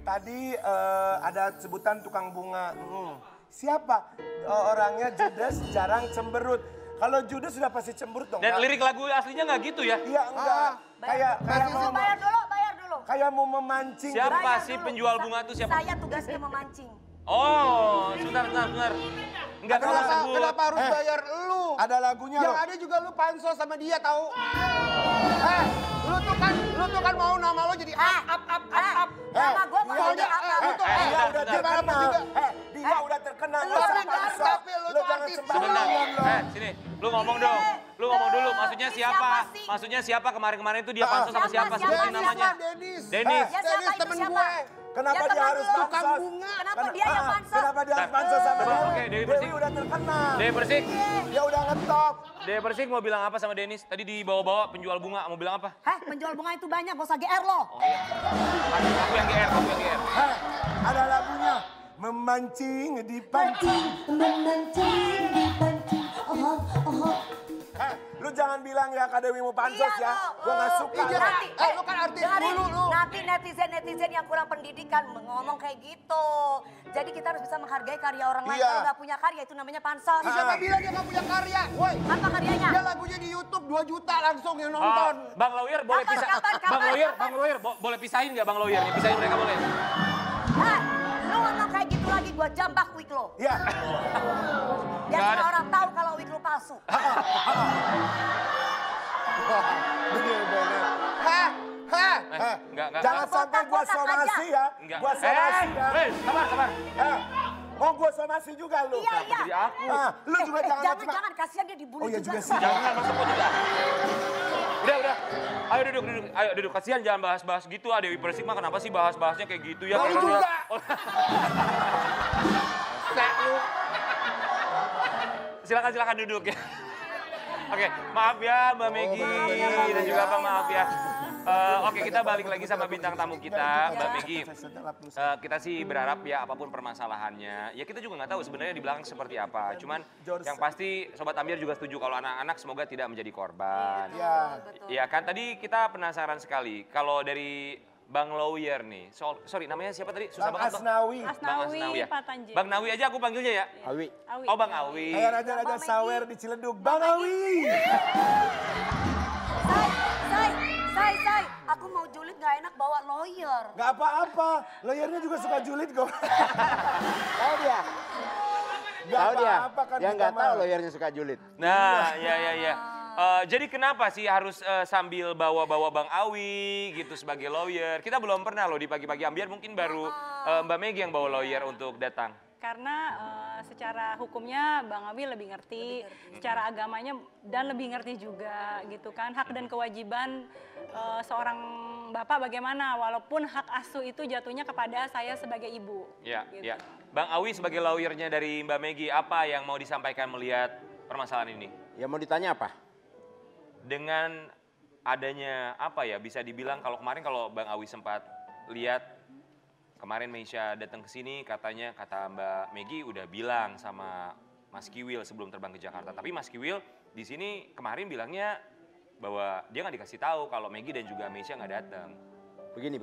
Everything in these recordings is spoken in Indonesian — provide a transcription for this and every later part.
tadi ada sebutan tukang bunga. Siapa orangnya Judes jarang cemberut? Kalau Judes sudah pasti cemberut dong. Dan lirik lagu aslinya nggak gitu ya? Iya enggak. Kayak mau bayar dulu. kayak mau memancing. Siapa Bayar sih dulu. penjual bunga itu siapa? Saya tugasnya memancing. Oh, sebentar. Enggak kalau sebut. Kenapa harus bayar lu? Ada lagunya Yang loh. ada juga lu pansos sama dia tahu. Lu tuh kan mau nama lo jadi up. Nama gue mau Soalnya jadi apa? lu tuh Dia udah gimana pun terkenal. juga. Dia udah terkenal. Lu Nggak usah artis, paksa. tapi lu tuh jangan artis. Sebentar. sembarangan loh. Sini. Lu ngomong dong. Lu ngomong dulu. Maksudnya Ini siapa? siapa sih? Maksudnya siapa kemarin-kemarin itu dia pansos sama siapa? Siapa? Sebutin namanya. Dennis. Dennis. Ya, siapa Dennis itu, temen siapa? gue. Kenapa Ya, dia teman harus lu. Tukang pansos? bunga. Kenapa dia yang pansos? Kenapa dia harus pansos sama Coba, Dewi? oke, Dewi Persik. Dewi udah terkenal. Dewi Persik. Dia udah ngetop. Dewi Persik mau bilang apa sama Dennis? Tadi dibawa-bawa penjual bunga. Mau bilang apa? Heh, penjual bunga itu banyak, gak usah GR lo. Oh iya. Aku yang GR. Ada lagunya. Memancing dipancing. Memancing, dipancing. Lu jangan bilang ya Kak Dewi mau pansos Iya, ya. lo. Gua gak suka. Iya, Nanti, lu kan artis dengerin. dulu, lu. Nanti netizen yang kurang pendidikan ngomong kayak gitu. Jadi kita harus bisa menghargai karya orang lain. Iya. Kalau nggak punya karya itu namanya pansos. Siapa bilang dia gak punya karya? Woi, Apa karyanya? dia lagunya di YouTube 2 juta langsung yang nonton. Bang Lawyer boleh Kapan, pisah. kapan? Bang Lawyer boleh pisahin nggak Bang Lawyer? Pisahin mereka boleh. Heh, lu ngomong kayak gitu lagi gua jambak wig lo. Iya. Biar Nggak semua ada. orang tahu kalau wig lo palsu. Bener. Enggak. Jangan sampai gua Botak-botak somasi aja. ya. Enggak. Gua somasi ya. Sabar. Oh gua somasi juga lu. Iya. Jadi aku. Lu juga jangan macam- Jangan kasihan dia dibully Oh iya juga sih. Jangan masuk kok juga. Udah. Ayo duduk. Ayo duduk. Kasihan jangan bahas-bahas gitu. Dewi Persik mah kenapa sih bahas-bahasnya kayak gitu ya? Lu Orang juga. dia- Silakan duduk ya. Oke, maaf ya Mbak Megi dan juga Bang maaf ya. Oke, kita balik lagi sama bintang tamu kita, Mbak Megi. Kita sih berharap ya apapun permasalahannya, ya kita juga nggak tahu sebenarnya di belakang seperti apa. Cuman yang pasti Sobat Ambiar juga setuju kalau anak-anak semoga tidak menjadi korban. Iya. Iya kan, tadi kita penasaran sekali kalau dari Bang Lawyer nih, sorry namanya siapa tadi? Susah Bang banget Bang. Asnawi. Bang Asnawi ya. Patanjil. Bang Nawi aja aku panggilnya ya. Awi. Oh Bang Awi. Kayak raja-raja sawer di Ciledug. Bang Awi. Say, aku mau julid gak enak bawa lawyer. Gak apa-apa. Lawyernya juga suka julid kok. Tahu dia? Gak Tahu dia? apa-apa kan Yang kita nggak tahu mah. lawyernya suka julid. Nah, iya. Jadi kenapa sih harus sambil bawa-bawa Bang Awi gitu sebagai lawyer? Kita belum pernah loh di pagi-pagi Ambiar, mungkin baru Mbak Megi yang bawa lawyer untuk datang. Karena secara hukumnya Bang Awi lebih ngerti, secara agamanya dan lebih ngerti juga gitu kan. Hak dan kewajiban seorang bapak bagaimana, walaupun hak asuh itu jatuhnya kepada saya sebagai ibu. Iya, gitu. iya. Bang Awi sebagai lawyernya dari Mbak Megi, apa yang mau disampaikan melihat permasalahan ini? Ya mau ditanya apa? Dengan adanya apa ya, bisa dibilang kalau kemarin kalau Bang Awi sempat lihat kemarin Meisha datang ke sini katanya kata Mbak Megi udah bilang sama Mas Kiwil sebelum terbang ke Jakarta. Tapi Mas Kiwil di sini kemarin bilangnya bahwa dia nggak dikasih tahu kalau Megi dan juga Meisha nggak datang. Begini.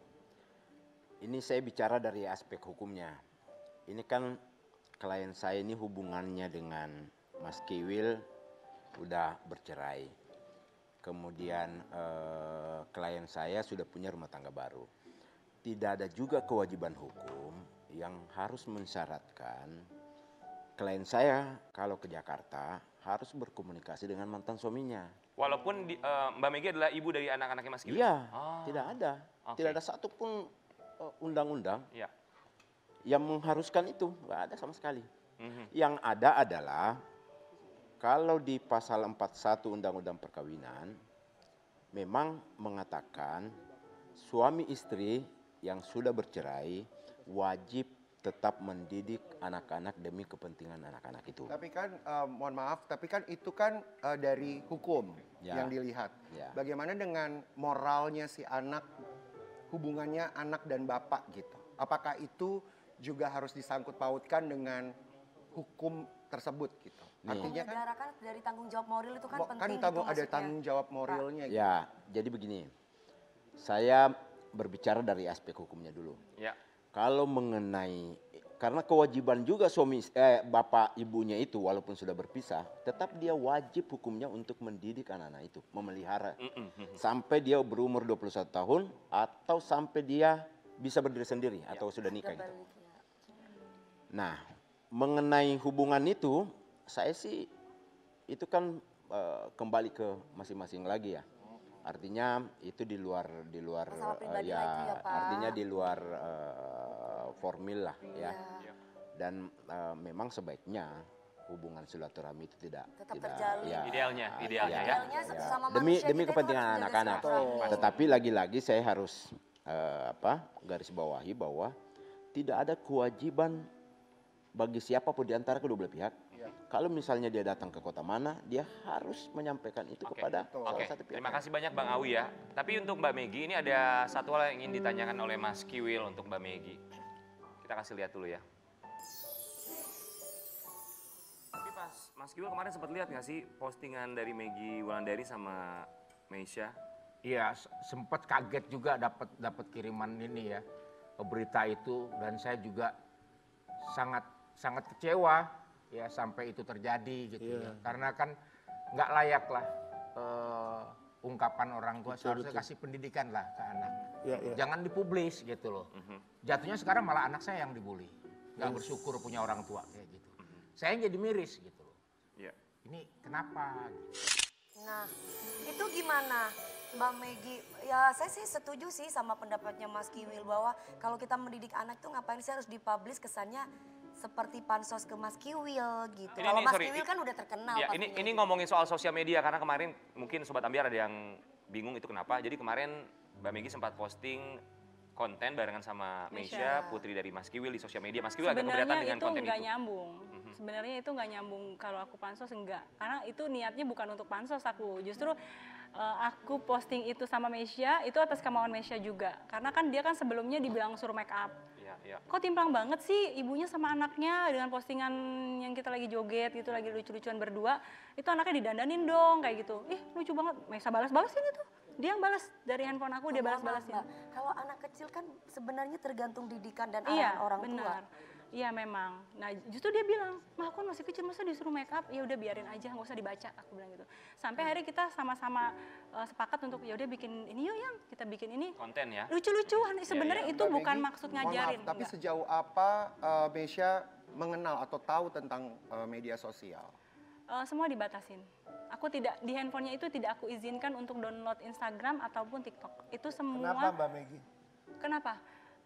Ini saya bicara dari aspek hukumnya. Ini kan klien saya ini hubungannya dengan Mas Kiwil udah bercerai. Kemudian klien saya sudah punya rumah tangga baru. Tidak ada juga kewajiban hukum yang harus mensyaratkan klien saya kalau ke Jakarta harus berkomunikasi dengan mantan suaminya. Walaupun Mbak Megi adalah ibu dari anak-anaknya Mas Kiwil. Iya, Oh. tidak ada. Oke. Tidak ada satupun undang-undang Iya. yang mengharuskan itu, nggak ada sama sekali. Mhm. Yang ada adalah kalau di pasal 41 Undang-Undang Perkawinan memang mengatakan suami istri yang sudah bercerai wajib tetap mendidik anak-anak demi kepentingan anak-anak itu. Tapi kan, mohon maaf, tapi kan itu kan dari hukum Ya. yang dilihat. Ya. Bagaimana dengan moralnya si anak, hubungannya anak dan bapak gitu? Apakah itu juga harus disangkut pautkan dengan hukum tersebut gitu? Artinya kan, Negara kan dari tanggung jawab moral itu kan penting kan gitu ada maksudnya. tanggung jawab moralnya gitu. Ya, jadi begini. Saya berbicara dari aspek hukumnya dulu. Ya. Kalau mengenai, karena kewajiban juga bapak ibunya itu walaupun sudah berpisah, tetap dia wajib hukumnya untuk mendidik anak-anak itu, memelihara. Sampai dia berumur 21 tahun atau sampai dia bisa berdiri sendiri atau sudah nikah gitu. Nah, mengenai hubungan itu, saya sih itu kan kembali ke masing-masing lagi ya. Artinya itu di luar Masalah pribadi ya, lagi ya, Pak. artinya di luar formil lah ya. Dan memang sebaiknya hubungan silaturahmi itu tidak terjalin. Idealnya ya. Idealnya sama demi manusia demi kita itu kepentingan harus menjaga anak-anak. silaturahmi. Tetapi lagi-lagi saya harus garis bawahi bahwa tidak ada kewajiban bagi siapapun di antara kedua belah pihak. Kalau misalnya dia datang ke kota mana, dia harus menyampaikan itu kepada salah satu pihak. Terima kasih banyak Bang Awi ya. Tapi untuk Mbak Megi ini ada satu hal yang ingin ditanyakan oleh Mas Kiwil untuk Mbak Megi. Kita kasih lihat dulu ya. Tapi pas Mas Kiwil kemarin sempat lihat nggak sih postingan dari Megi Wulandari sama Meisha? Iya, sempat kaget juga dapat kiriman ini ya, berita itu, dan saya juga sangat kecewa ya sampai itu terjadi gitu ya. Karena kan nggak layak lah ungkapan orang tua, seharusnya kasih pendidikan lah ke anak. Jangan dipublis gitu loh. Jatuhnya sekarang malah anak saya yang dibully, nggak bersyukur punya orang tua kayak gitu. Saya jadi miris gitu loh. Ini kenapa? Nah, itu gimana Mbak Megi? Ya saya sih setuju sih sama pendapatnya Mas Kiwil bahwa kalau kita mendidik anak tuh ngapain sih harus dipublish, kesannya seperti pansos ke Mas Kiwil gitu. Kalau Mas Kiwil kan udah terkenal. Ya, ini ngomongin soal sosial media karena kemarin mungkin Sobat Ambiar ada yang bingung itu kenapa. Jadi kemarin Mbak Megi sempat posting konten barengan sama Meisha, putri dari Mas Kiwil di sosial media. Mas Kiwil agak keberatan dengan konten itu. Sebenarnya itu nggak nyambung. Sebenarnya itu nggak nyambung kalau aku pansos enggak. Karena itu niatnya bukan untuk pansos aku. Justru aku posting itu sama Meisha itu atas kemauan Meisha juga. Karena kan dia kan sebelumnya dibilang suruh make up. Kok timpang banget sih ibunya sama anaknya dengan postingan yang kita lagi joget gitu, lagi lucu-lucuan berdua. Itu anaknya didandanin dong kayak gitu. Ih lucu banget, Meisha balas-balasin itu. Dia yang balas dari handphone aku, dia balas-balasin. Kalau anak kecil kan sebenarnya tergantung didikan dan arahan orang tua. Iya memang. Nah justru dia bilang, mah aku masih kecil masa disuruh make up, ya udah biarin aja, nggak usah dibaca. Aku bilang gitu. Sampai akhirnya kita sama-sama sepakat untuk ya udah bikin ini yuk yang kita bikin ini. Konten ya. Lucu-lucuan. Sebenarnya itu bukan maksud ngajarin. Maaf, tapi sejauh apa Meisha mengenal atau tahu tentang media sosial? Semua dibatasin. Aku tidak di handphonenya itu tidak aku izinkan untuk download Instagram ataupun TikTok. Itu semua. Kenapa Mbak Megi? Kenapa?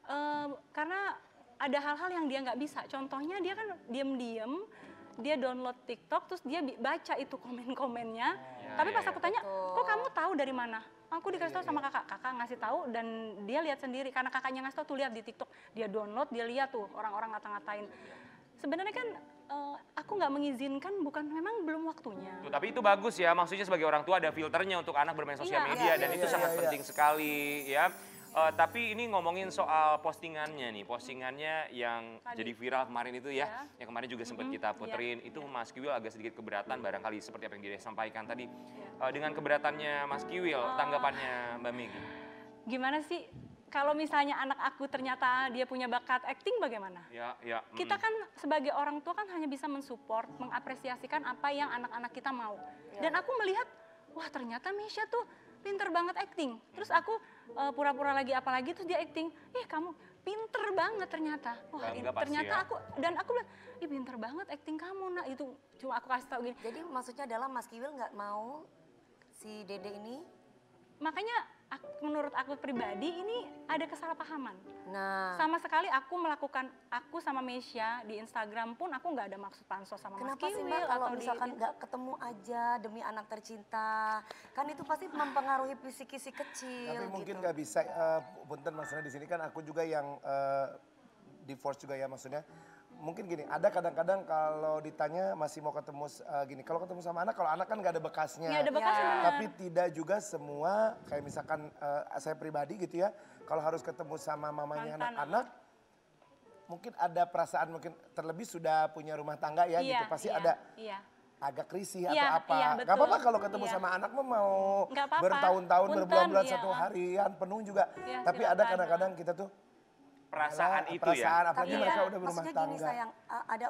Karena ada hal-hal yang dia nggak bisa. Contohnya dia kan diem-diem, dia download TikTok, terus dia baca itu komen-komennya. Tapi pas aku tanya, kok kamu tahu dari mana? Aku dikasih tahu sama kakak ngasih tahu dan dia lihat sendiri. Karena kakaknya ngasih tahu tuh lihat di TikTok, dia download, dia lihat tuh orang-orang ngata-ngatain. Sebenarnya kan aku nggak mengizinkan, bukan memang belum waktunya. Tapi itu bagus ya, maksudnya sebagai orang tua ada filternya untuk anak bermain sosial media dan itu sangat penting sekali ya. Tapi ini ngomongin soal postingannya nih, postingannya yang jadi viral kemarin itu ya, yang kemarin juga sempat kita puterin, itu Mas Kiwil agak sedikit keberatan barangkali seperti apa yang dia sampaikan tadi. Dengan keberatannya Mas Kiwil, tanggapannya Mbak Megi? Gimana sih, kalau misalnya anak aku ternyata dia punya bakat acting bagaimana? Kita kan sebagai orang tua kan hanya bisa mensupport, mengapresiasikan apa yang anak-anak kita mau. Dan aku melihat, wah ternyata Meisha tuh pinter banget acting. Terus aku pura-pura lagi apalagi terus dia acting. Kamu pinter banget ternyata. Wah ternyata aku bilang, ih pinter banget acting kamu nak. Itu cuma aku kasih tahu gini. Jadi maksudnya adalah Mas Kiwil nggak mau si Dede ini? Makanya menurut aku pribadi ini ada kesalahpahaman. Nah, sama sekali aku sama Meisha di Instagram pun aku nggak ada maksud pansos sama Mas Kiwil. kenapa sih Mbak kalau misalkan nggak ketemu aja demi anak tercinta? Kan itu pasti mempengaruhi psikis si kecil. Tapi mungkin gitu. nggak bisa, punten maksudnya di sini kan aku juga yang divorce juga ya maksudnya. Mungkin gini, ada kadang-kadang kalau ditanya masih mau ketemu gini, kalau ketemu sama anak, kalau anak kan nggak ada bekasnya. Nggak ada bekasnya benar. Tapi tidak juga semua, kayak misalkan saya pribadi gitu ya, kalau harus ketemu sama mamanya anak-anak, mungkin ada perasaan mungkin terlebih sudah punya rumah tangga ya gitu, pasti ada. agak risih Iya, atau apa. iya, Gak betul. apa-apa kalau ketemu Iya. sama anak mah mau Nggak apa-apa. bertahun-tahun, Punten, berbulan-bulan, iya. satu harian penuh juga. Iya, Tapi ada silakan. kadang-kadang kita tuh Perasaan Yalah, itu perasaan, ya. apalagi Tapi mereka ya, udah berumah maksudnya gini tangga. sayang,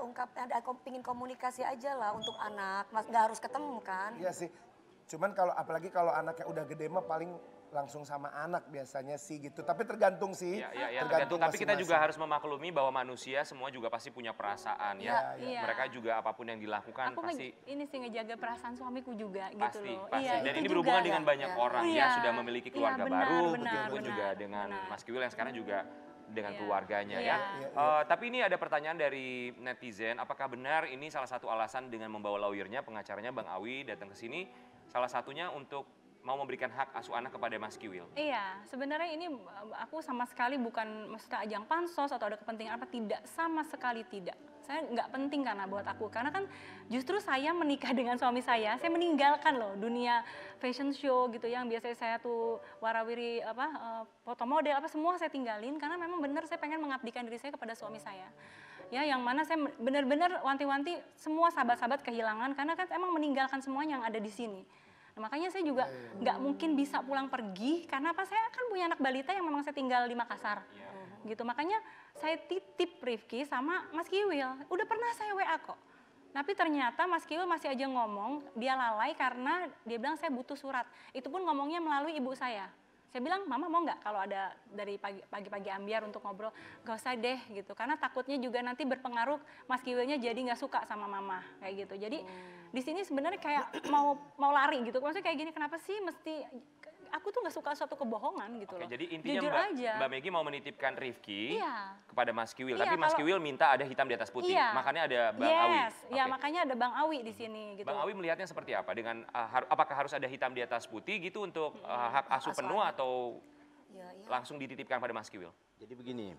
pingin komunikasi aja lah untuk anak, nggak harus ketemu kan? Iya sih. Cuman kalau apalagi kalau anaknya udah gede mah paling langsung sama anak biasanya sih gitu. Tapi tergantung sih. Ya, tergantung. Tapi kita juga harus memaklumi bahwa manusia semua juga pasti punya perasaan ya. Iya. Mereka juga apapun yang dilakukan Aku pasti ini sih ngejaga perasaan suamiku juga pasti, gitu loh. pasti. Iya, Dan itu ini juga. berhubungan dengan Ya, banyak ya. orang Iya. ya sudah memiliki Iya, keluarga benar, baru, benar, begitu juga benar, dengan benar. Mas Kiwil yang sekarang juga dengan Iya. keluarganya Iya. ya. Tapi ini ada pertanyaan dari netizen, apakah benar ini salah satu alasan dengan membawa lawyernya, pengacaranya Bang Awi datang ke sini, salah satunya untuk mau memberikan hak asuh anak kepada Mas Kiwil? Iya, sebenarnya ini aku sama sekali bukan maksudnya ajang pansos atau ada kepentingan apa, tidak, sama sekali tidak. Saya nggak penting karena buat aku, karena kan justru saya menikah dengan suami saya meninggalkan loh dunia fashion show gitu yang biasanya saya tuh warawiri foto model apa semua saya tinggalin karena memang benar saya pengen mengabdikan diri saya kepada suami saya. Ya, yang mana saya benar-benar wanti-wanti semua sahabat-sahabat kehilangan karena kan emang meninggalkan semuanya yang ada di sini. Nah, makanya saya juga nggak mungkin bisa pulang pergi karena apa, saya kan punya anak balita yang memang saya tinggal di Makassar. Gitu, makanya saya titip Rifki sama Mas Kiwil. Udah pernah saya WA kok. Tapi ternyata Mas Kiwil masih aja ngomong dia lalai karena dia bilang saya butuh surat. Itu pun ngomongnya melalui ibu saya. Saya bilang, Mama mau nggak kalau ada dari pagi-pagi ambiar untuk ngobrol? Gak usah deh gitu, karena takutnya juga nanti berpengaruh Mas Kiwilnya jadi nggak suka sama Mama kayak gitu. Jadi di sini sebenarnya kayak mau lari gitu. Maksudnya kayak gini, kenapa sih mesti aku tuh nggak suka suatu kebohongan gitu Oke, loh. jadi intinya Jujur aja. Mbak Megi mau menitipkan Rifki Iya. kepada Mas Kiwil, Iya, tapi Mas kalau- Kiwil minta ada hitam di atas putih, Iya. makanya ada Bang Awi. Yes, ya Oke. makanya ada Bang Awi di sini gitu. Bang Awi melihatnya seperti apa? Dengan apakah harus ada hitam di atas putih gitu untuk hak asuh asuh penuh anak. atau Iya, iya. langsung dititipkan pada Mas Kiwil? Jadi begini,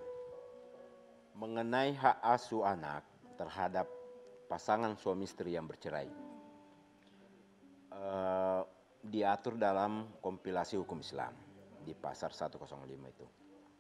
mengenai hak asuh anak terhadap pasangan suami istri yang bercerai, diatur dalam kompilasi hukum Islam di pasar 105 itu.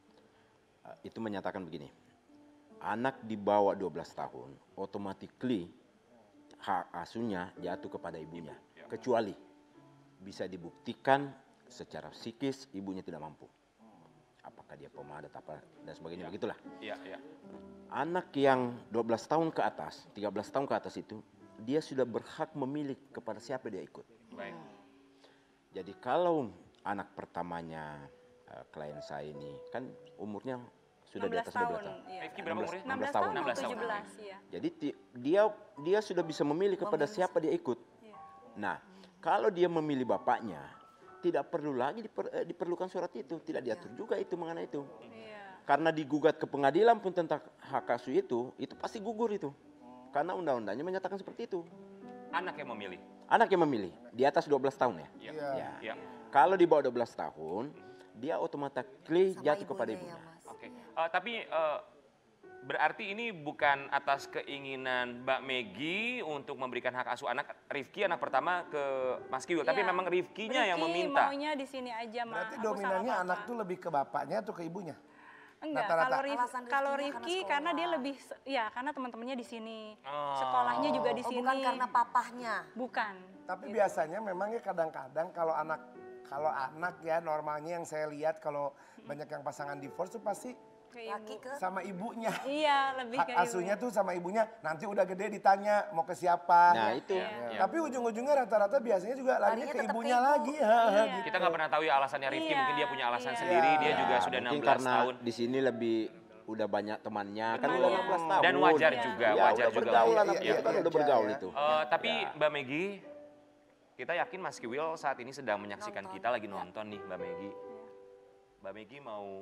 Itu menyatakan begini, anak di bawah 12 tahun automatically hak asuhnya jatuh kepada ibunya, kecuali bisa dibuktikan secara psikis ibunya tidak mampu. Apakah dia pemadat apa dan sebagainya, begitulah. Iya, iya. Anak yang 12 tahun ke atas, 13 tahun ke atas itu, dia sudah berhak memilih kepada siapa dia ikut. Baik. Jadi kalau anak pertamanya klien saya ini kan umurnya sudah di 16 atas 12 tahun. tahun. Iya. Rifki berapa umurnya? 16 tahun. tahun, 16 tahun. 17, iya. Jadi dia sudah bisa memilih kepada siapa dia ikut. Iya. Nah, kalau dia memilih bapaknya, tidak perlu lagi diperlukan surat itu, tidak diatur juga itu mengenai itu. Iya. Karena digugat ke pengadilan pun tentang hak asuh itu pasti gugur itu. Karena undang-undangnya menyatakan seperti itu. Anak yang memilih. Anak yang memilih di atas 12 tahun ya. Iya. Ya. Iya. Kalau di bawah 12 tahun, dia otomatis Sama jatuh kepada ibunya ya, ibunya. Mas. Oke. Tapi berarti ini bukan atas keinginan Mbak Megi untuk memberikan hak asuh anak Rifki anak pertama ke Mas Kiwil, tapi Iya. memang Rifkinya yang Rifki meminta. maunya di sini aja, Ma. Berarti Aku sama dominannya Papa. anak tuh lebih ke bapaknya atau ke ibunya? Enggak, Rata-rata. kalau Alasan kalau Rifkinya Rifki karena karena dia sekolah. lebih ya karena teman-temannya di sini. Oh. Sekolahnya juga di Oh, sini. bukan karena papahnya. Bukan. Tapi biasanya memang ya kadang-kadang kalau anak ya normalnya yang saya lihat kalau banyak yang pasangan divorce tuh pasti Ke Laki ibu. ke sama ibunya. Iya, lebih Hak ke asuhnya ibu. tuh sama ibunya, nanti udah gede ditanya mau ke siapa. Nah, itu. Iya. Tapi ujung-ujungnya rata-rata biasanya juga larinya Larinya ke tetap ke ibunya ibu. lagi. Iya. Gitu. Kita nggak pernah tahu ya alasannya Rifki, Iya, mungkin dia punya alasan iya. sendiri, dia Iya. juga sudah Mungkin 16 karena tahun. di sini lebih udah banyak temannya, kan Temannya. udah 16 tahun. Dan wajar Iya. juga, Ya, wajar udah juga. bergaul Iya, anak iya, itu kan iya, udah bergaul iya. itu. Tapi Mbak Megi, kita yakin Mas Kiwil saat ini sedang menyaksikan Nonton. kita lagi nonton nih Mbak Megi. Mbak Megi mau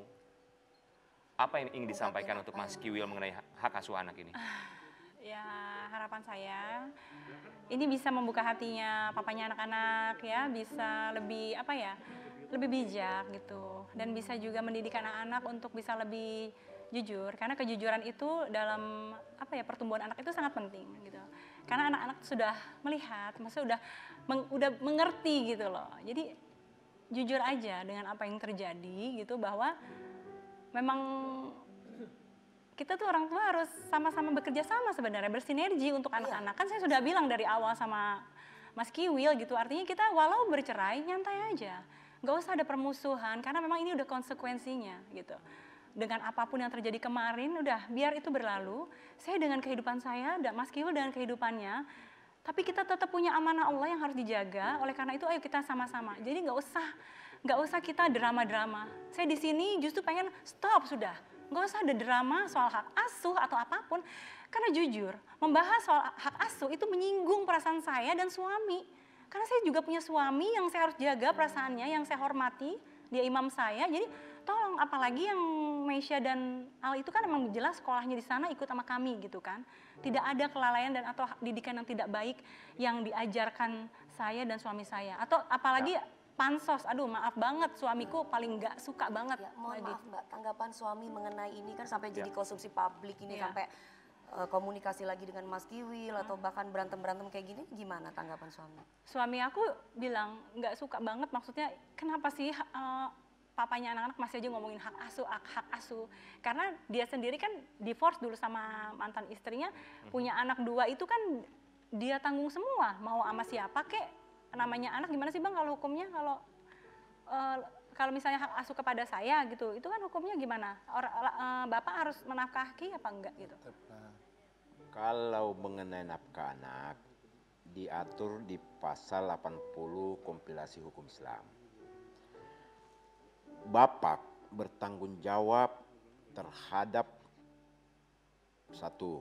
apa yang ingin disampaikan untuk Mas Kiwil mengenai hak asuh anak ini? Ya, harapan saya ini bisa membuka hatinya papanya anak-anak ya, bisa lebih apa ya? Lebih bijak gitu dan bisa juga mendidik anak-anak untuk bisa lebih jujur karena kejujuran itu dalam apa ya pertumbuhan anak itu sangat penting gitu. Karena anak-anak sudah melihat, maksudnya udah mengerti gitu loh. Jadi jujur aja dengan apa yang terjadi gitu bahwa memang kita tuh orang tua harus sama-sama bekerja sama sebenarnya, bersinergi untuk anak-anak. Kan saya sudah bilang dari awal sama Mas Kiwil gitu, artinya kita walau bercerai nyantai aja. Nggak usah ada permusuhan, karena memang ini udah konsekuensinya gitu. Dengan apapun yang terjadi kemarin, udah biar itu berlalu. Saya dengan kehidupan saya, dan Mas Kiwil dengan kehidupannya, tapi kita tetap punya amanah Allah yang harus dijaga. Oleh karena itu, ayo kita sama-sama. Jadi nggak usah kita drama-drama. Saya di sini justru pengen stop sudah. Nggak usah ada drama soal hak asuh atau apapun. Karena jujur, membahas soal hak asuh itu menyinggung perasaan saya dan suami. Karena saya juga punya suami yang saya harus jaga perasaannya, yang saya hormati. Dia imam saya, jadi tolong, apalagi yang Meisya dan Al itu kan memang jelas sekolahnya di sana ikut sama kami gitu kan. Tidak ada kelalaian dan atau didikan yang tidak baik yang diajarkan saya dan suami saya. Atau apalagi pansos, aduh maaf banget, suamiku paling nggak suka banget. Ya, mohon lagi. maaf Mbak, tanggapan suami mengenai ini kan sampai jadi Ya. konsumsi publik ini, Ya. sampai komunikasi lagi dengan Mas Kiwil atau bahkan berantem-berantem kayak gini, gimana tanggapan suami? Suami aku bilang nggak suka banget, maksudnya kenapa sih papanya anak-anak masih aja ngomongin hak asuh. Karena dia sendiri kan divorce dulu sama mantan istrinya, punya anak 2 itu kan dia tanggung semua, mau sama siapa kek, namanya anak gimana sih Bang kalau hukumnya, kalau misalnya hak asuh kepada saya gitu, itu kan hukumnya gimana? Bapak harus menafkahi apa enggak gitu? Kalau mengenai nafkah anak, diatur di pasal 80 kompilasi hukum Islam. Bapak bertanggung jawab terhadap satu,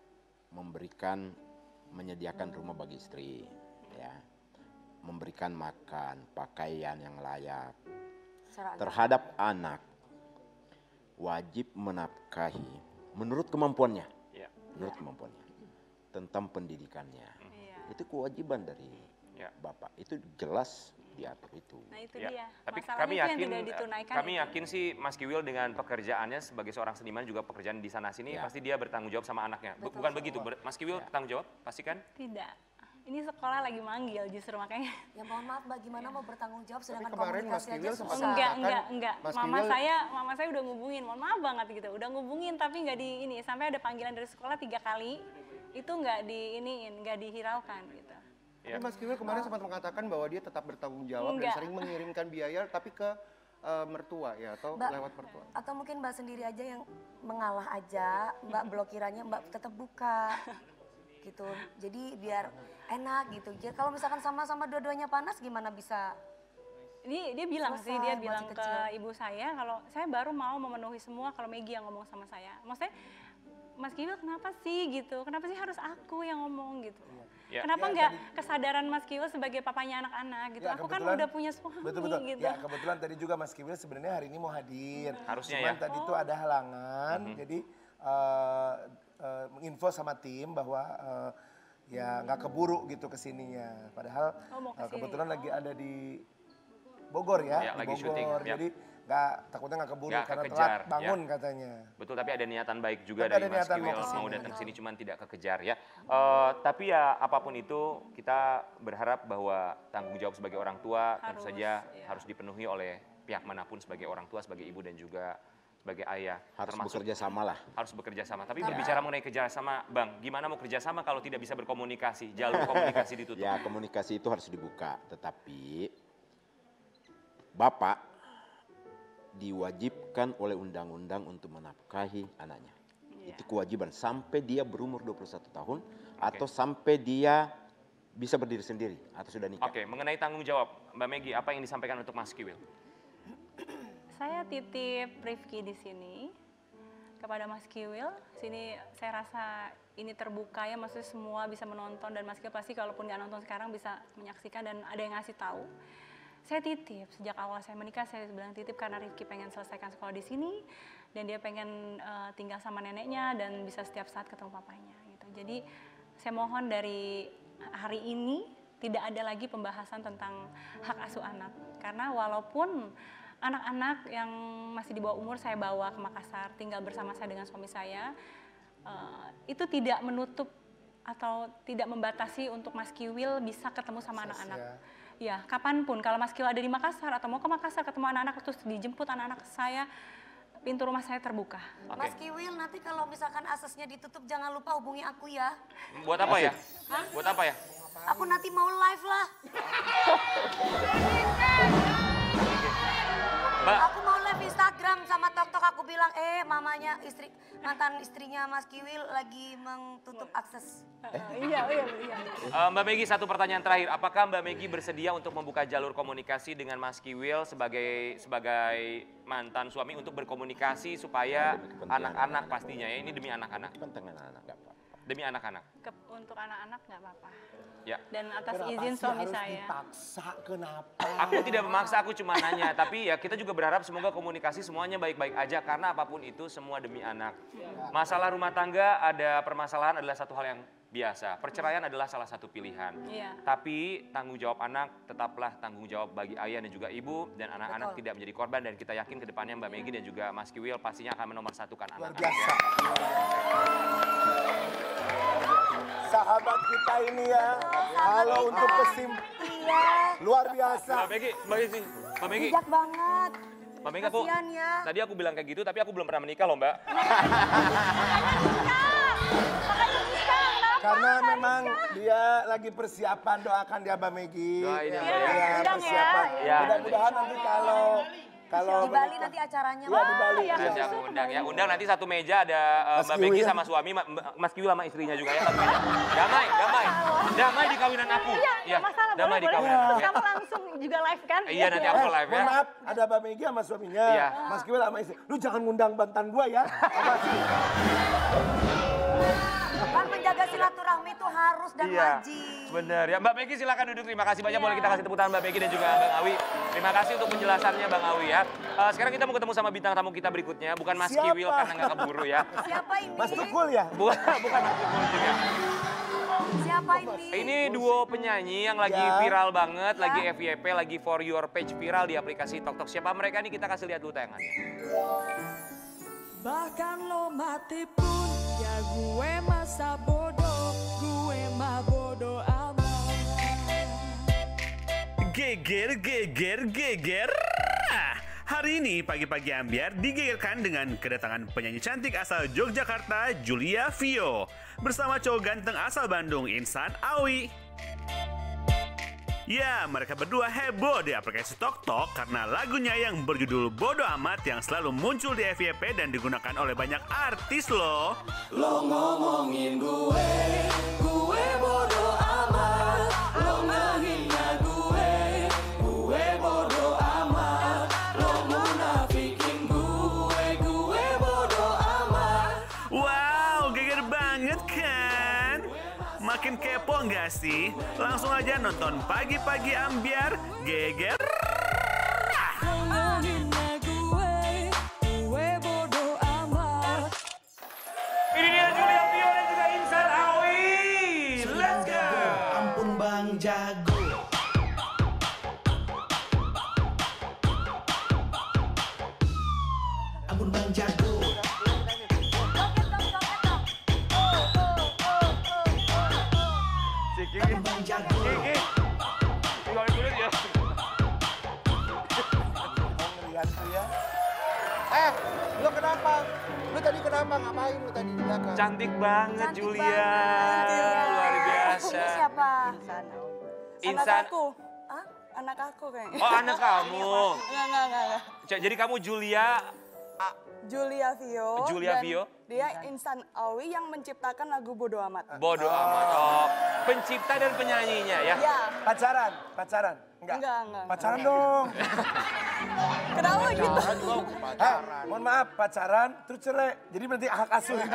menyediakan rumah bagi istri, ya, memberikan makan, pakaian yang layak. Terhadap anak, wajib menafkahi menurut kemampuannya, menurut kemampuannya, tentang pendidikannya. Itu kewajiban dari Bapak, itu jelas diatur itu. Nah itu Ya, dia, tapi masalahnya kami itu yang yakin, tidak ditunaikan. kami yakin sih Mas Kiwil dengan pekerjaannya sebagai seorang seniman juga pekerjaan di sana sini Ya. pasti dia bertanggung jawab sama anaknya. Bukan begitu, Mas Kiwil bertanggung jawab, pastikan? Tidak, ini sekolah lagi manggil justru makanya. Ya mohon maaf Mbak, gimana mau bertanggung jawab sedangkan kemarin Mas komunikasi aja Kiwil sempat susah. Enggak. Mas Mama Kiwil- saya udah ngubungin, mohon maaf banget gitu. Udah ngubungin tapi nggak di ini, sampai ada panggilan dari sekolah 3 kali, itu nggak nggak dihiraukan gitu. Tapi Mas Kiwil kemarin sempat mengatakan bahwa dia tetap bertanggung jawab Enggak. dan sering mengirimkan biaya tapi ke mertua ya, atau Mbak, lewat mertua. atau mungkin Mbak sendiri aja yang mengalah aja, Mbak blokirannya Mbak tetap buka gitu. Jadi biar enak gitu. Jadi kalau misalkan sama-sama dua-duanya panas gimana bisa? Dia bilang sih, Selesai, dia masih bilang ke kecil. ibu saya kalau saya baru mau memenuhi semua kalau Maggie yang ngomong sama saya. Maksudnya Mas Kiwil kenapa sih gitu? Kenapa sih harus aku yang ngomong gitu? Ya. Kenapa Ya, nggak tadi- kesadaran Mas Kiwil sebagai papanya anak-anak gitu? Ya, Aku kan kebetulan- udah punya suami Betul. gitu. Ya kebetulan tadi juga Mas Kiwil sebenarnya hari ini mau hadir. Harusnya Cuman ya. tadi tuh ada halangan, jadi menginfo sama tim bahwa ya nggak keburu gitu kesininya. Padahal Mau kesini. kebetulan lagi ada di Bogor ya, Ya, di lagi Bogor. syuting, ya. Jadi takutnya nggak keburu Nggak karena kekejar, telat bangun katanya. Betul, tapi ada niatan baik juga Tapi dari ada Mas niatan Kiwil mau kesini. mau datang sini cuman tidak kekejar ya. Tapi ya apapun itu kita berharap bahwa tanggung jawab sebagai orang tua tentu Harus, saja ya. harus dipenuhi oleh pihak manapun sebagai orang tua, sebagai ibu dan juga sebagai ayah. Harus Termasuk bekerja sama lah. harus bekerja sama. Tapi berbicara mengenai kerjasama, Bang, gimana mau kerjasama kalau tidak bisa berkomunikasi? Jalur komunikasi ditutup. Ya, komunikasi itu harus dibuka, tetapi Bapak diwajibkan oleh undang-undang untuk menafkahi anaknya. Iya. Itu kewajiban sampai dia berumur 21 tahun atau sampai dia bisa berdiri sendiri atau sudah nikah. Oke, mengenai tanggung jawab, Mbak Meggy, apa yang disampaikan untuk Mas Kiwil? Saya titip Rifki di sini kepada Mas Kiwil. Sini saya rasa ini terbuka ya, maksudnya semua bisa menonton dan Mas Kiwil pasti kalaupun nggak nonton sekarang bisa menyaksikan dan ada yang ngasih tahu. Saya titip sejak awal saya menikah, saya bilang titip karena Rifki pengen selesaikan sekolah di sini dan dia pengen tinggal sama neneknya dan bisa setiap saat ketemu papanya gitu. Jadi saya mohon dari hari ini tidak ada lagi pembahasan tentang hak asuh anak, karena walaupun anak-anak yang masih di bawah umur saya bawa ke Makassar tinggal bersama saya dengan suami saya, itu tidak menutup atau tidak membatasi untuk Mas Kiwil bisa ketemu sama anak-anak. Ya, kapanpun kalau Mas Kiwil ada di Makassar atau mau ke Makassar ketemu anak-anak terus dijemput anak-anak saya, pintu rumah saya terbuka. Mas Kiwil, nanti kalau misalkan aksesnya ditutup jangan lupa hubungi aku ya. Buat apa ya? Hah? Buat apa ya? Aku nanti mau live lah. Mbak, Aku mau live Instagram sama TokTok, aku bilang mamanya mantan istrinya Mas Kiwil lagi menutup akses. Iya. Mbak Megi, satu pertanyaan terakhir. Apakah Mbak Megi bersedia untuk membuka jalur komunikasi dengan Mas Kiwil sebagai mantan suami untuk berkomunikasi supaya anak-anak pastinya ya, ini demi anak-anak. Kepentingan anak nggak apa-apa. Demi anak-anak. Untuk anak-anak nggak apa-apa. Ya. Dan atas Kenapa izin sih suami harus saya. dipaksa? Kenapa? Aku tidak memaksa, aku cuma nanya. Tapi ya kita juga berharap semoga komunikasi semuanya baik-baik aja. Karena apapun itu semua demi anak. Masalah rumah tangga, ada permasalahan adalah satu hal yang biasa. Perceraian adalah salah satu pilihan. Iya. Tapi tanggung jawab anak tetaplah tanggung jawab bagi ayah dan juga ibu. Dan anak-anak tidak menjadi korban. Dan kita yakin ke depannya Mbak Megi dan juga Mas Kiwil pastinya akan menomorsatukan Luar anak-anak. biasa. Sahabat kita ini ya, kalau untuk Iya. luar biasa. Mbak Megi, Mbak Megi. Bijak banget. Mbak Megi, Kasihan ya. tadi aku bilang kayak gitu, tapi aku belum pernah menikah loh Mbak. Karena memang dia lagi persiapan, doakan dia Mbak Megi. Doain ya, Mbak, Iya, ya. Undang persiapan. ya. Mudah-mudahan nanti kalau Di Bali nanti acaranya. Iya, di Bali. Iya. Nanti aku undang ya. Undang nanti satu meja ada Mas Mbak Megi Kiwil. sama suami, Mas Kiwil sama istrinya juga ya. Satu meja. Damai di kawinan aku. Iya, nggak masalah. damai di Boleh. kawinan aku. ya. Kamu langsung juga live kan? Iya, nanti aku live ya. Mohon maaf, ada Mbak Megi sama suaminya, Iya. Mas Kiwil sama istri. Lu jangan ngundang bantan gua ya. Apa sih? Kan menjaga silaturahmi itu harus dan Iya, wajib. bener ya. Mbak Megi silakan duduk. Terima kasih banyak. Boleh kita kasih tepuk tangan Mbak Megi dan juga Bang Awi. Terima kasih untuk penjelasannya Bang Awi ya. Sekarang kita mau ketemu sama bintang tamu kita berikutnya. Bukan Mas Siapa? Kiwil karena nggak keburu ya. Siapa ini? Mas Tukul ya? Bukan Mas Kiwil juga. Siapa ini? Ini duo penyanyi yang lagi Ya. viral banget, lagi FYP, lagi for your page viral di aplikasi TokTok. Siapa mereka nih? Kita kasih lihat dulu tayangannya. Bahkan lo mati pun ya gue masa bodoh, gue mah bodoh amat. Geger. Hari ini pagi-pagi ambiar digegerkan dengan kedatangan penyanyi cantik asal Yogyakarta, Julia Vio. Bersama cowok ganteng asal Bandung, Insan Awi. Ya, mereka berdua heboh di aplikasi TokTok karena lagunya yang berjudul Bodo Amat yang selalu muncul di FYP dan digunakan oleh banyak artis loh. Lo ngomongin gue bodoh amat. Lo menghina gue bodoh amat. Lo munafikin gue bodoh amat. Wow, geger banget kan? Makin kepo nggak sih? Langsung aja nonton Pagi-Pagi Ambiar Geger. Lo menghina gue bodoh amat. Ini dia Julia Vio dan juga Insan Awi. Let's go. Ampun Bang Jago. Ampun Bang Jago. Si Kiki. Ampun Bang Jago. Kiki. Tinggal kulit ya. Ngeliat tuh ya. Lu kenapa? Lu tadi kenapa? Ngapain lu tadi di belakang? Cantik banget Cantik Julia. banget. Luar biasa. Ini siapa? Insan. Hah? Anak aku kayaknya. Oh, anak kamu. Enggak. Jadi kamu Julia Julia Vio. Julia dan Vio. Dia Insan Awi yang menciptakan lagu Bodo Amat. Bodo amat. Oh, pencipta dan penyanyinya ya. Ya, Pacaran? Enggak. enggak. Pacaran dong. Kenapa gitu? Mohon maaf, pacaran terus cerai. Jadi berarti hak asuh gitu.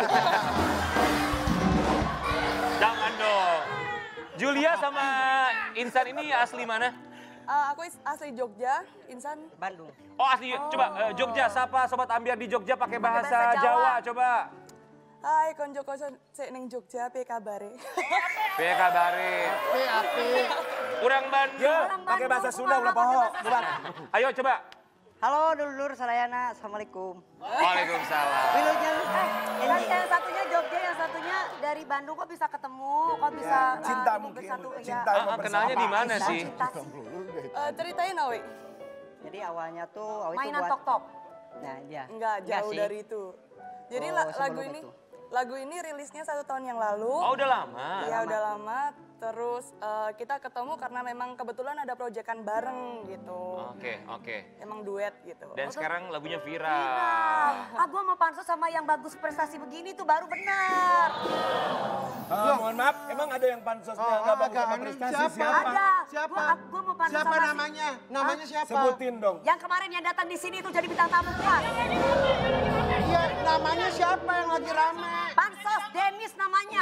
Jangan dong. Julia sama Insan ini asli mana? Aku asli Jogja, Insan Bandung. Oh asli, coba Jogja, sapa Sobat Ambiar di Jogja pakai bahasa bahasa Jawa, Jawa. coba. Hai konco-konco sik ning Jogja, piye kabare? Piye kabare? Kurang Bandung. Yo, pakai bahasa Sunda ulah poho. Coba. Ayo coba. Halo dulur Sarayana, Assalamualaikum. Waalaikumsalam. Wilujeng. Dan yang satunya Jogja, yang satunya dari Bandung kok bisa ketemu, kok bisa Cinta ini mungkin. bersatu, ya. Cinta mempersama. Kenalnya di mana Cinta, sih? cinta sih. Ceritain Awi. Jadi awalnya tuh Awi tuh Mainan buat tok-tok. Nah, ya. Enggak, jauh sih. dari itu. Jadi Oh, lagu ini rilisnya 1 tahun yang lalu. Oh, udah lama. Iya, udah lama. Terus kita ketemu karena memang kebetulan ada proyekan bareng gitu. Oke. Emang duet gitu. Dan sekarang lagunya viral. Ah, gue mau pansos sama yang bagus prestasi begini tuh baru benar. Mohon maaf, emang ada yang pansosnya nggak bagus sama prestasi? Siapa? Ada. Siapa? Gue mau pansos Siapa sama namanya? Namanya siapa? Sebutin dong. yang kemarin yang datang di sini itu jadi bintang tamu gua. Iya, namanya siapa yang lagi rame? Pansos Dennis namanya.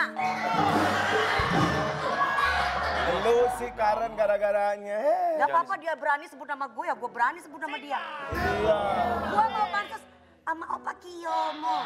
Lu si Karen gara-garanya. Gak apa-apa dia berani sebut nama gue ya, gue berani sebut nama dia. Iya. Gue mau pansos sama Opa Kiyomo.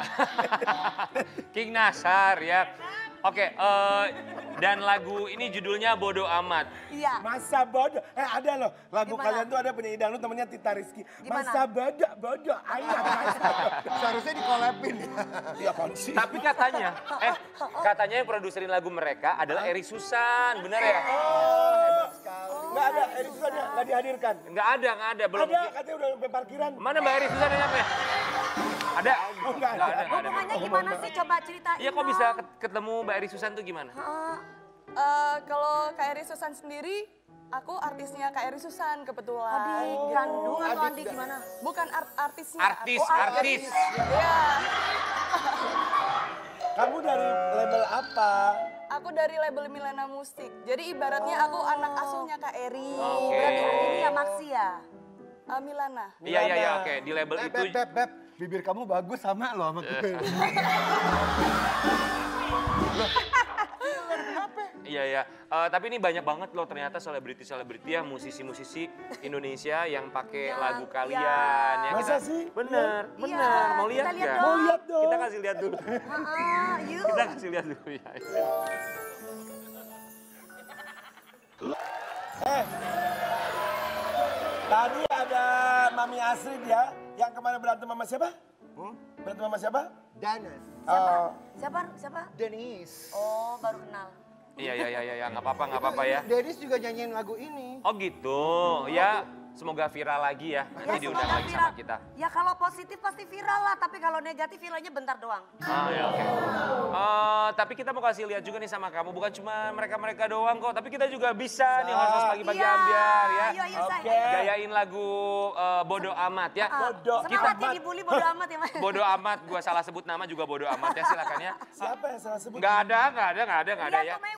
King Nasar ya. Oke, dan lagu ini judulnya Bodo Amat. Iya. Masa bodoh. Ada loh, lagu Gimana? kalian tuh ada penyanyi dangdut namanya Tita Rizky. Gimana? Masa bodoh, ayah. Seharusnya dikolabin. Iya konsi. Tapi katanya yang produserin lagu mereka adalah Eri Susan, bener ya? Oh, hebat sekali. Nggak ada, Eri Susan nggak dihadirkan. Nggak ada, belum. Ada, katanya udah sampai parkiran. Mana Mbak Eri Susan nyampe? Ada? Oh, nggak ada. Hubungannya gimana sih, coba ceritain. Iya, kok bisa ketemu Mbak Eri Susan tuh gimana? Kalau Kak Eri Susan sendiri, aku artisnya Kak Eri Susan kebetulan. Adik kandung atau adik gimana? Bukan artisnya. Artis. Iya. Kamu dari label apa? Aku dari label Milana Musik. Jadi ibaratnya aku anak asuhnya Kak Eri. Oke. Berarti ini ya Maxi ya? Milana. Iya, oke. Di label itu. Beb, bibir kamu bagus sama lo sama gue. Iya. Tapi ini banyak banget loh ternyata selebriti ya, musisi-musisi Indonesia yang pakai lagu kalian. Ya, Masa sih? Bener. Mau lihat kita lihat nggak? dong. Mau lihat dong. Kita kasih lihat dulu. Yuk. Kita kasih lihat dulu ya. Tadi ada Mami Asri dia, yang kemarin berantem sama siapa? Berantem sama siapa? Danes. Siapa? Dennis. Oh, baru kenal. Iya, nggak apa-apa ya. Dennis juga nyanyiin lagu ini. Oh gitu, ya semoga viral lagi ya. Nanti diundang semoga lagi viral. sama kita. Ya kalau positif pasti viral lah, tapi kalau negatif viralnya bentar doang. Oke. Tapi kita mau kasih lihat juga nih sama kamu, bukan cuma mereka doang kok, tapi kita juga bisa nih host pagi-pagi ambiar ya. Iya, Oke. Gayain lagu Bodo Amat ya. Semangat ya dibully bodo amat ya Mas. Bodo amat, gua salah sebut nama juga bodo amat ya, silakan ya. Siapa yang salah sebut? Nggak ada ya.